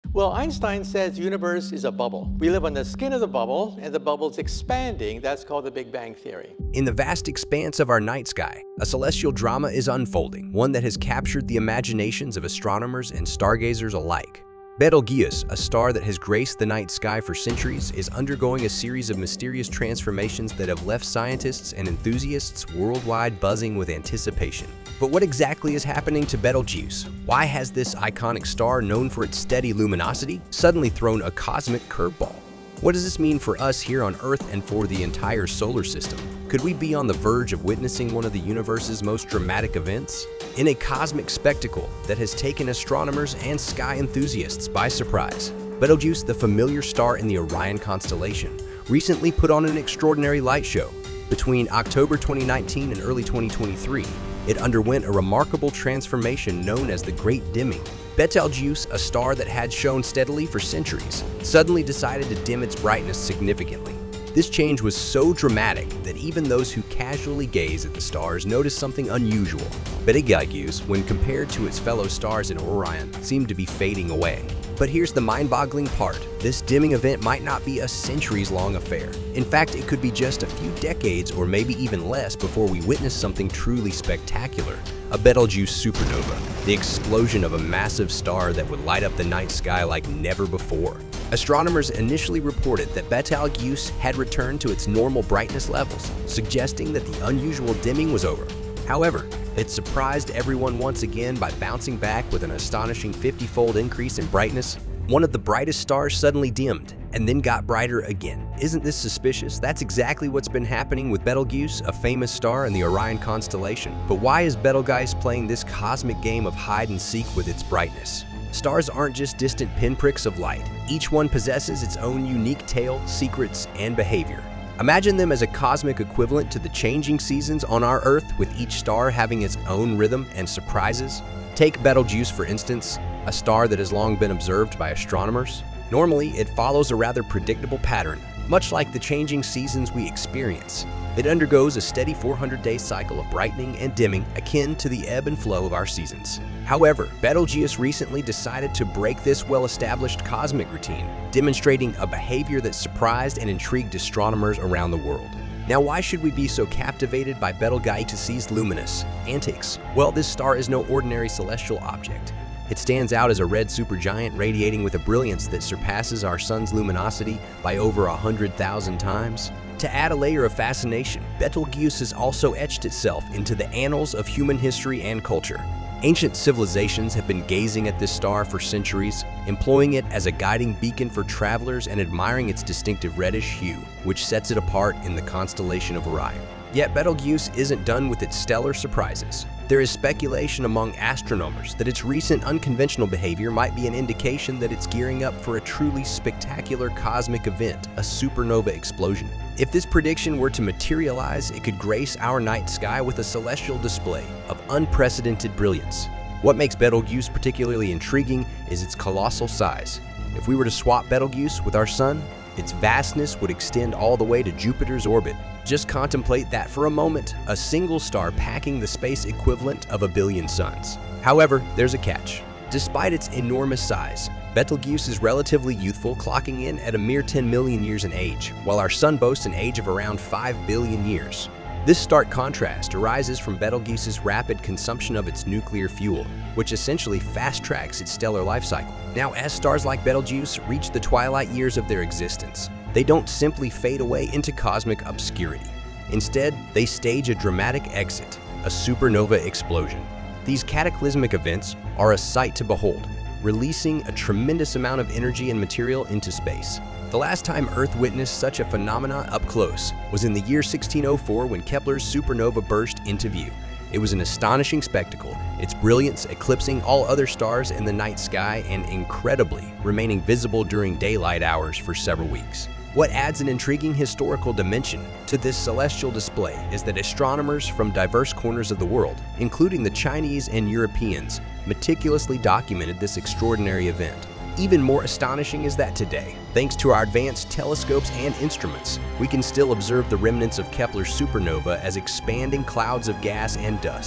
Well, Einstein says the universe is a bubble. We live on the skin of the bubble, and the bubble's expanding. That's called the Big Bang Theory. In the vast expanse of our night sky, a celestial drama is unfolding, one that has captured the imaginations of astronomers and stargazers alike. Betelgeuse, a star that has graced the night sky for centuries, is undergoing a series of mysterious transformations that have left scientists and enthusiasts worldwide buzzing with anticipation. But what exactly is happening to Betelgeuse? Why has this iconic star, known for its steady luminosity, suddenly thrown a cosmic curveball? What does this mean for us here on Earth and for the entire solar system? Could we be on the verge of witnessing one of the universe's most dramatic events? In a cosmic spectacle that has taken astronomers and sky enthusiasts by surprise, Betelgeuse, the familiar star in the Orion constellation, recently put on an extraordinary light show. Between October 2019 and early 2023, it underwent a remarkable transformation known as the Great Dimming. Betelgeuse, a star that had shone steadily for centuries, suddenly decided to dim its brightness significantly. This change was so dramatic that even those who casually gaze at the stars notice something unusual. Betelgeuse, when compared to its fellow stars in Orion, seemed to be fading away. But here's the mind-boggling part. This dimming event might not be a centuries-long affair. In fact, it could be just a few decades or maybe even less before we witness something truly spectacular. A Betelgeuse supernova, the explosion of a massive star that would light up the night sky like never before. Astronomers initially reported that Betelgeuse had returned to its normal brightness levels, suggesting that the unusual dimming was over. However, it surprised everyone once again by bouncing back with an astonishing 50-fold increase in brightness. One of the brightest stars suddenly dimmed and then got brighter again. Isn't this suspicious? That's exactly what's been happening with Betelgeuse, a famous star in the Orion constellation. But why is Betelgeuse playing this cosmic game of hide and seek with its brightness? Stars aren't just distant pinpricks of light. Each one possesses its own unique tale, secrets, and behavior. Imagine them as a cosmic equivalent to the changing seasons on our Earth, with each star having its own rhythm and surprises. Take Betelgeuse, for instance, a star that has long been observed by astronomers. Normally, it follows a rather predictable pattern, much like the changing seasons we experience. It undergoes a steady 400-day cycle of brightening and dimming, akin to the ebb and flow of our seasons. However, Betelgeuse recently decided to break this well-established cosmic routine, demonstrating a behavior that surprised and intrigued astronomers around the world. Now, why should we be so captivated by Betelgeuse's luminous antics? Well, this star is no ordinary celestial object. It stands out as a red supergiant radiating with a brilliance that surpasses our sun's luminosity by over 100,000 times. To add a layer of fascination, Betelgeuse has also etched itself into the annals of human history and culture. Ancient civilizations have been gazing at this star for centuries, employing it as a guiding beacon for travelers and admiring its distinctive reddish hue, which sets it apart in the constellation of Orion. Yet Betelgeuse isn't done with its stellar surprises. There is speculation among astronomers that its recent unconventional behavior might be an indication that it's gearing up for a truly spectacular cosmic event, a supernova explosion. If this prediction were to materialize, it could grace our night sky with a celestial display of unprecedented brilliance. What makes Betelgeuse particularly intriguing is its colossal size. If we were to swap Betelgeuse with our Sun, its vastness would extend all the way to Jupiter's orbit. Just contemplate that for a moment, a single star packing the space equivalent of 1 billion suns. However, there's a catch. Despite its enormous size, Betelgeuse is relatively youthful, clocking in at a mere 10 million years in age, while our Sun boasts an age of around 5 billion years. This stark contrast arises from Betelgeuse's rapid consumption of its nuclear fuel, which essentially fast-tracks its stellar life cycle. Now, as stars like Betelgeuse reach the twilight years of their existence, they don't simply fade away into cosmic obscurity. Instead, they stage a dramatic exit, a supernova explosion. These cataclysmic events are a sight to behold, releasing a tremendous amount of energy and material into space. The last time Earth witnessed such a phenomenon up close was in the year 1604 when Kepler's supernova burst into view. It was an astonishing spectacle, its brilliance eclipsing all other stars in the night sky and incredibly remaining visible during daylight hours for several weeks. What adds an intriguing historical dimension to this celestial display is that astronomers from diverse corners of the world, including the Chinese and Europeans, meticulously documented this extraordinary event. Even more astonishing is that today, thanks to our advanced telescopes and instruments, we can still observe the remnants of Kepler's supernova as expanding clouds of gas and dust.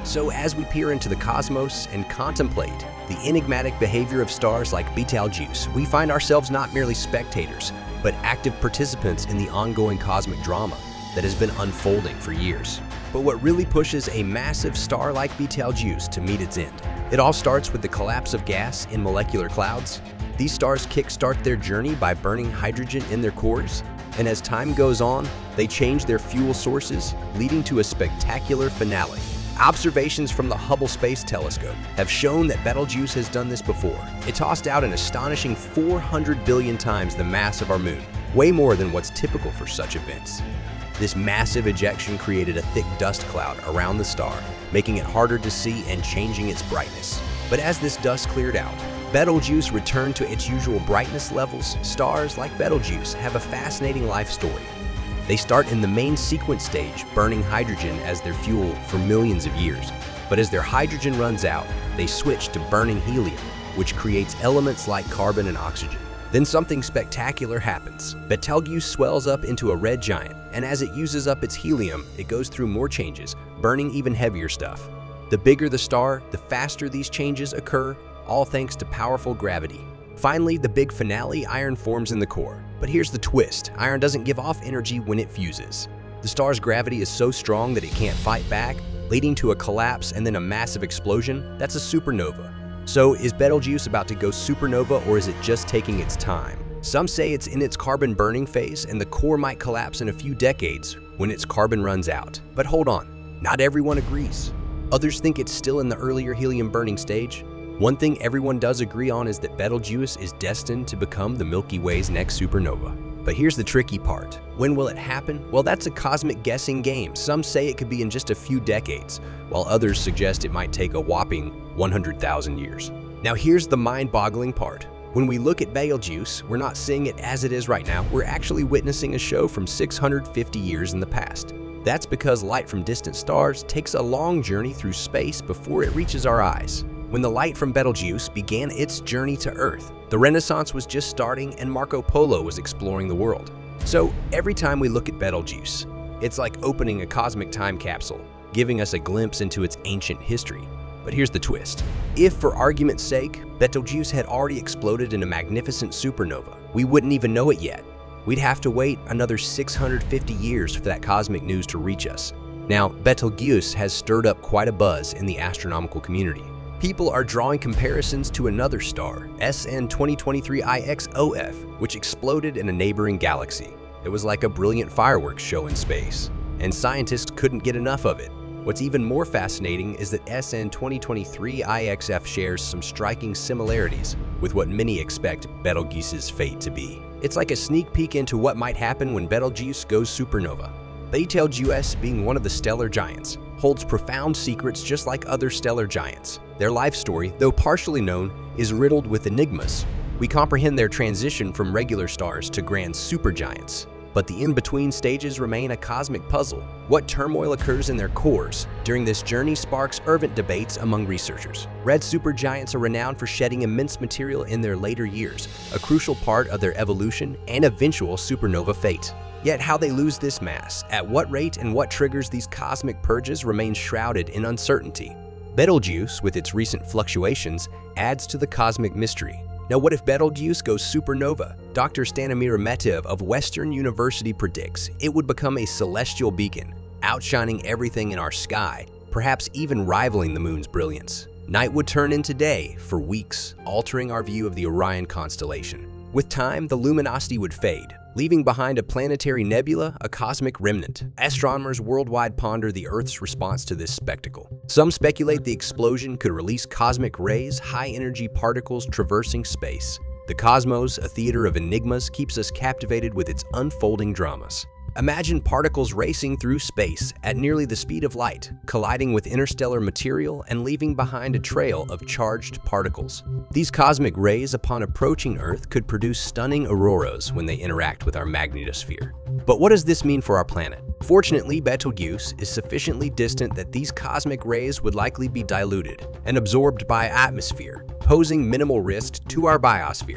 So as we peer into the cosmos and contemplate the enigmatic behavior of stars like Betelgeuse, we find ourselves not merely spectators, but active participants in the ongoing cosmic drama that has been unfolding for years. But what really pushes a massive star like Betelgeuse to meet its end? It all starts with the collapse of gas in molecular clouds. These stars kickstart their journey by burning hydrogen in their cores, and as time goes on, they change their fuel sources, leading to a spectacular finale. Observations from the Hubble Space Telescope have shown that Betelgeuse has done this before. It tossed out an astonishing 400 billion times the mass of our moon, way more than what's typical for such events. This massive ejection created a thick dust cloud around the star, making it harder to see and changing its brightness. But as this dust cleared out, Betelgeuse returned to its usual brightness levels. Stars like Betelgeuse have a fascinating life story. They start in the main sequence stage, burning hydrogen as their fuel for millions of years. But as their hydrogen runs out, they switch to burning helium, which creates elements like carbon and oxygen. Then something spectacular happens. Betelgeuse swells up into a red giant, and as it uses up its helium, it goes through more changes, burning even heavier stuff. The bigger the star, the faster these changes occur, all thanks to powerful gravity. Finally, the big finale, iron forms in the core. But here's the twist: iron doesn't give off energy when it fuses. The star's gravity is so strong that it can't fight back, leading to a collapse and then a massive explosion. That's a supernova. So is Betelgeuse about to go supernova, or is it just taking its time? Some say it's in its carbon burning phase and the core might collapse in a few decades when its carbon runs out. But hold on, not everyone agrees. Others think it's still in the earlier helium burning stage. One thing everyone does agree on is that Betelgeuse is destined to become the Milky Way's next supernova. But here's the tricky part. When will it happen? Well, that's a cosmic guessing game. Some say it could be in just a few decades, while others suggest it might take a whopping 100,000 years. Now here's the mind-boggling part. When we look at Betelgeuse, we're not seeing it as it is right now. We're actually witnessing a show from 650 years in the past. That's because light from distant stars takes a long journey through space before it reaches our eyes. When the light from Betelgeuse began its journey to Earth, the Renaissance was just starting and Marco Polo was exploring the world. So every time we look at Betelgeuse, it's like opening a cosmic time capsule, giving us a glimpse into its ancient history. But here's the twist. If, for argument's sake, Betelgeuse had already exploded in a magnificent supernova, we wouldn't even know it yet. We'd have to wait another 650 years for that cosmic news to reach us. Now, Betelgeuse has stirred up quite a buzz in the astronomical community. People are drawing comparisons to another star, SN 2023 IXOF, which exploded in a neighboring galaxy. It was like a brilliant fireworks show in space, and scientists couldn't get enough of it. What's even more fascinating is that SN 2023 IXF shares some striking similarities with what many expect Betelgeuse's fate to be. It's like a sneak peek into what might happen when Betelgeuse goes supernova. Betelgeuse, being one of the stellar giants, holds profound secrets just like other stellar giants. Their life story, though partially known, is riddled with enigmas. We comprehend their transition from regular stars to grand supergiants, but the in-between stages remain a cosmic puzzle. What turmoil occurs in their cores during this journey sparks fervent debates among researchers. Red supergiants are renowned for shedding immense material in their later years, a crucial part of their evolution and eventual supernova fate. Yet how they lose this mass, at what rate, and what triggers these cosmic purges remains shrouded in uncertainty. Betelgeuse, with its recent fluctuations, adds to the cosmic mystery. Now what if Betelgeuse goes supernova? Dr. Stanimir Ametev of Western University predicts it would become a celestial beacon, outshining everything in our sky, perhaps even rivaling the moon's brilliance. Night would turn into day for weeks, altering our view of the Orion constellation. With time, the luminosity would fade, leaving behind a planetary nebula, a cosmic remnant. Astronomers worldwide ponder the Earth's response to this spectacle. Some speculate the explosion could release cosmic rays, high-energy particles traversing space. The cosmos, a theater of enigmas, keeps us captivated with its unfolding dramas. Imagine particles racing through space at nearly the speed of light, colliding with interstellar material and leaving behind a trail of charged particles. These cosmic rays, upon approaching Earth, could produce stunning auroras when they interact with our magnetosphere. But what does this mean for our planet? Fortunately, Betelgeuse is sufficiently distant that these cosmic rays would likely be diluted and absorbed by atmosphere, posing minimal risk to our biosphere.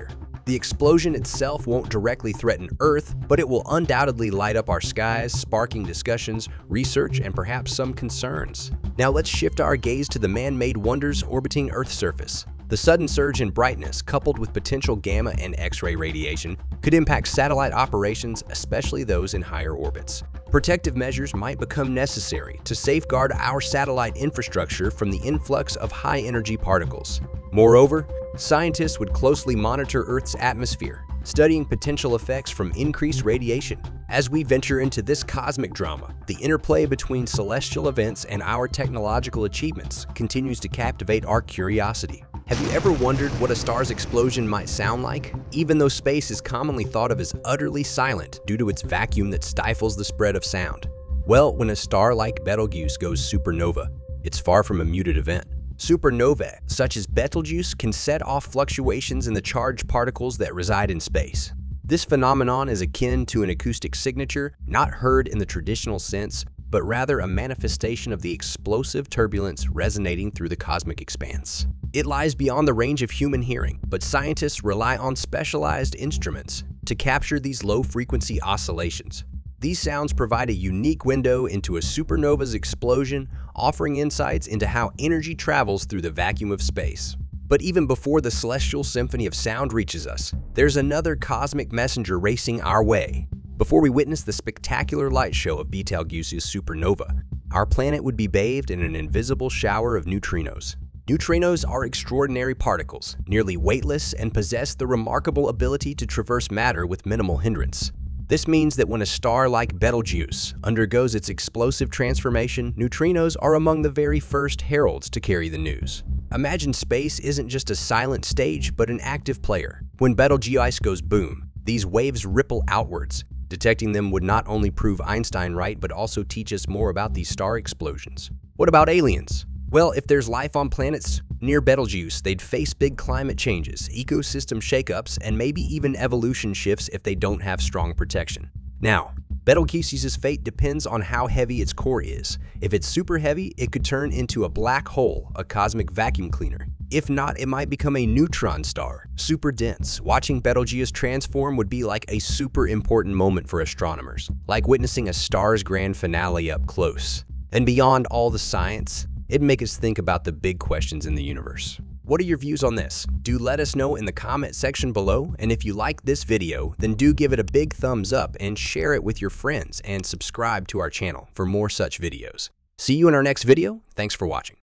The explosion itself won't directly threaten Earth, but it will undoubtedly light up our skies, sparking discussions, research, and perhaps some concerns. Now let's shift our gaze to the man-made wonders orbiting Earth's surface. The sudden surge in brightness, coupled with potential gamma and X-ray radiation, could impact satellite operations, especially those in higher orbits. Protective measures might become necessary to safeguard our satellite infrastructure from the influx of high-energy particles. Moreover, scientists would closely monitor Earth's atmosphere, studying potential effects from increased radiation. As we venture into this cosmic drama, the interplay between celestial events and our technological achievements continues to captivate our curiosity. Have you ever wondered what a star's explosion might sound like? Even though space is commonly thought of as utterly silent due to its vacuum that stifles the spread of sound. Well, when a star like Betelgeuse goes supernova, it's far from a muted event. Supernovae, such as Betelgeuse, can set off fluctuations in the charged particles that reside in space. This phenomenon is akin to an acoustic signature, not heard in the traditional sense, but rather a manifestation of the explosive turbulence resonating through the cosmic expanse. It lies beyond the range of human hearing, but scientists rely on specialized instruments to capture these low-frequency oscillations. These sounds provide a unique window into a supernova's explosion, offering insights into how energy travels through the vacuum of space. But even before the celestial symphony of sound reaches us, there's another cosmic messenger racing our way. Before we witness the spectacular light show of Betelgeuse Supernova, our planet would be bathed in an invisible shower of neutrinos. Neutrinos are extraordinary particles, nearly weightless, and possess the remarkable ability to traverse matter with minimal hindrance. This means that when a star like Betelgeuse undergoes its explosive transformation, neutrinos are among the very first heralds to carry the news. Imagine space isn't just a silent stage, but an active player. When Betelgeuse goes boom, these waves ripple outwards. Detecting them would not only prove Einstein right, but also teach us more about these star explosions. What about aliens? Well, if there's life on planets near Betelgeuse, they'd face big climate changes, ecosystem shakeups, and maybe even evolution shifts if they don't have strong protection. Now, Betelgeuse's fate depends on how heavy its core is. If it's super heavy, it could turn into a black hole, a cosmic vacuum cleaner. If not, it might become a neutron star, super dense. Watching Betelgeuse transform would be like a super important moment for astronomers, like witnessing a star's grand finale up close. And beyond all the science, it'd make us think about the big questions in the universe. What are your views on this? Do let us know in the comment section below, and if you like this video, then do give it a big thumbs up and share it with your friends and subscribe to our channel for more such videos. See you in our next video. Thanks for watching.